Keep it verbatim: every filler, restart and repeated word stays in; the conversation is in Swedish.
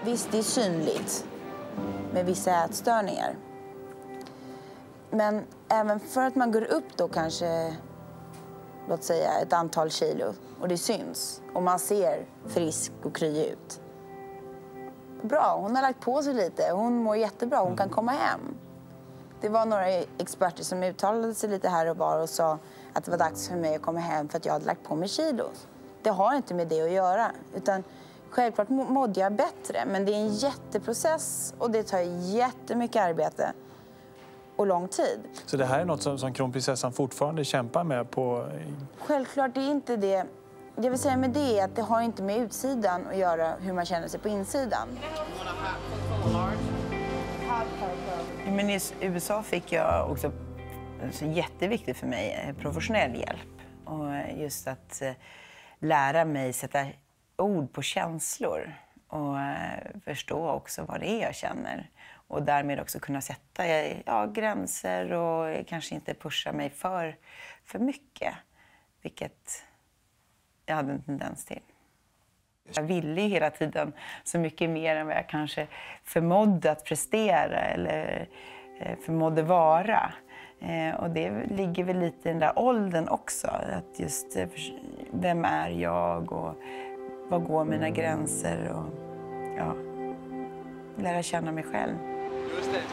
Visst, det är synligt med vissa ätstörningar. Men även för att man går upp då kanske, låt säga, ett antal kilo och det syns och man ser frisk och kry ut. Bra, hon har lagt på sig lite. Hon mår jättebra, hon kan komma hem. Det var några experter som uttalade sig lite här och var och sa att det var dags för mig att komma hem för att jag hade lagt på mig kilo. Det har inte med det att göra, utan självklart mådde jag bättre, men det är en jätteprocess och det tar jättemycket arbete och lång tid. Så det här är något som, som kronprinsessan fortfarande kämpar med på... Självklart, det är inte det. Det jag vill säga med det är att det har inte med utsidan att göra hur man känner sig på insidan. Men i U S A fick jag också, så jätteviktigt för mig, professionell hjälp. Och just att lära mig sätta ord på känslor och förstå också vad det är jag känner. Och därmed också kunna sätta ja, gränser och kanske inte pusha mig för, för mycket. Vilket jag hade en tendens till. Jag ville hela tiden så mycket mer än vad jag kanske förmådde att prestera eller förmådde vara. Och det ligger väl lite i den där åldern också. Att just vem är jag och vad går mina gränser och ja, lära känna mig själv. Just det.